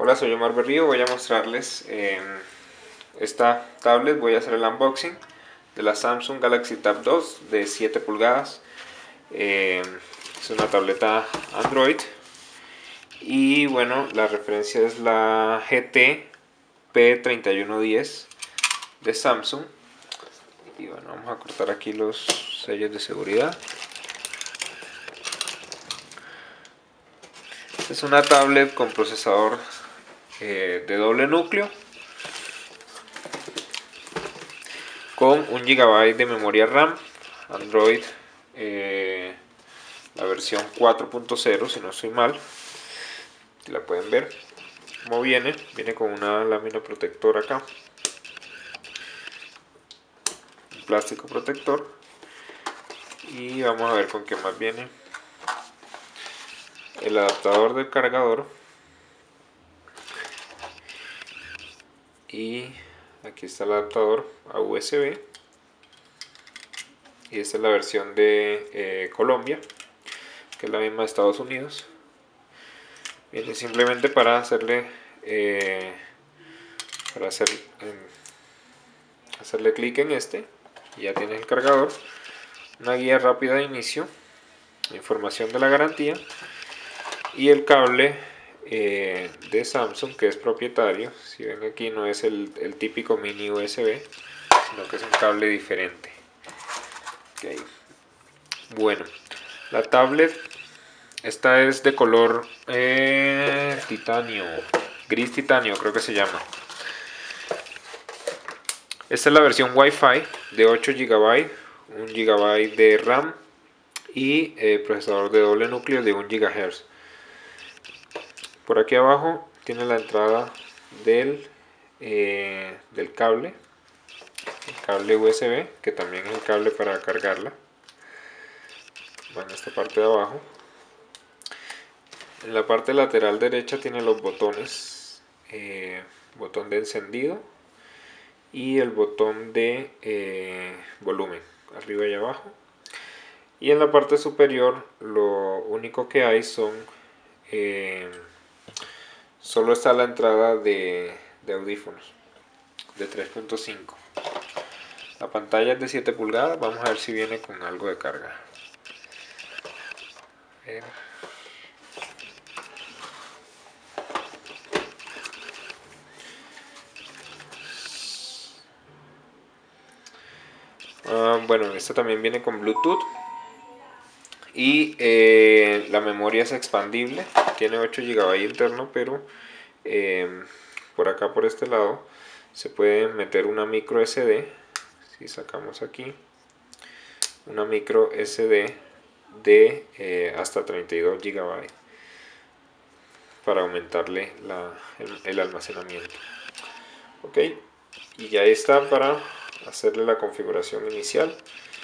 Hola, soy Omar Berrío. Voy a mostrarles esta tablet. Voy a hacer el unboxing de la Samsung Galaxy Tab 2 de 7 pulgadas. Es una tableta Android. Y bueno, la referencia es la GT P3110 de Samsung. Y bueno, vamos a cortar aquí los sellos de seguridad. Es una tablet con procesador de doble núcleo con 1 GB de memoria RAM, Android, la versión 4.0 si no estoy mal. La pueden ver cómo viene con una lámina protectora acá, un plástico protector, y vamos a ver con qué más viene. El adaptador del cargador, y aquí está el adaptador a USB, y esta es la versión de Colombia, que es la misma de Estados Unidos. Viene simplemente para hacerle clic en este, y ya tienes el cargador, una guía rápida de inicio, información de la garantía, y el cable de Samsung, que es propietario. Si ven aquí, no es el típico mini USB, sino que es un cable diferente. Okay. Bueno, la tablet, esta es de color titanio, gris titanio creo que se llama. Esta es la versión Wi-Fi de 8 GB, 1 GB de RAM y procesador de doble núcleo de 1 GHz. Por aquí abajo tiene la entrada del cable, el cable USB, que también es el cable para cargarla. Va en esta parte de abajo. En la parte lateral derecha tiene los botones, botón de encendido y el botón de volumen, arriba y abajo. Y en la parte superior lo único que hay son solo está la entrada de audífonos de 3.5. La pantalla es de 7 pulgadas. Vamos a ver si viene con algo de carga. Bueno, esta también viene con Bluetooth. Y la memoria es expandible, tiene 8 GB interno, pero por acá, por este lado, se puede meter una micro SD. Si sacamos aquí una micro SD de hasta 32 GB para aumentarle el almacenamiento. Ok, y ya está para hacerle la configuración inicial.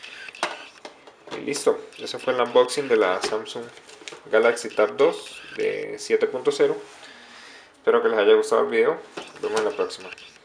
Y listo, ese fue el unboxing de la Samsung Galaxy Tab 2 de 7.0. Espero que les haya gustado el video. Nos vemos en la próxima.